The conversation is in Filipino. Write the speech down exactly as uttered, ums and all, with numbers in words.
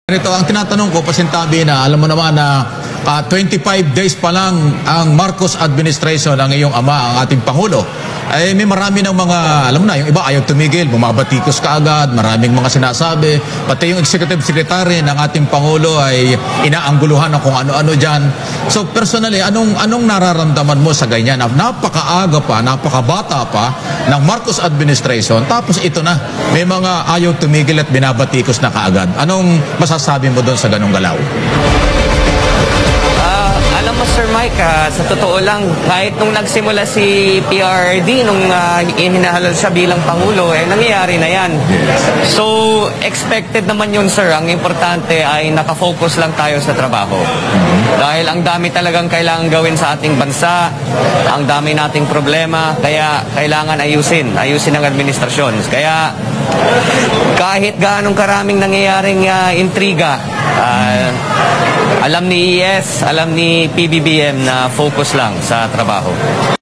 Ito ang tinatanong ko, pasintabi na, alam mo naman na uh, twenty-five days pa lang ang Marcos administration ng iyong ama, ang ating Pangulo. Ay may marami ng mga, alam mo na, yung iba ayaw tumigil, bumabatikos ka agad, maraming mga sinasabi, pati yung executive secretary ng ating Pangulo ay inaangguluhan ng kung ano-ano dyan. So personally, anong, anong nararamdaman mo sa ganyan? Napakaaga pa, napakabata pa ng Marcos administration, tapos ito na, may mga ayaw tumigil at binabatikos na kaagad. Anong masasabi mo doon sa ganong galaw? Alam mo, Sir Mike, uh, sa totoo lang, kahit nung nagsimula si P R D, nung uh, hinahalal siya bilang Pangulo, eh, nangyayari na yan. So, expected naman yun, sir. Ang importante ay nakafocus lang tayo sa trabaho. Dahil ang dami talagang kailangan gawin sa ating bansa, ang dami nating problema, kaya kailangan ayusin, ayusin ang administrasyon. Kaya, kahit gaanong karaming nangyayaring uh, intriga, uh, alam ni E S, alam ni P B B M na focus lang sa trabaho.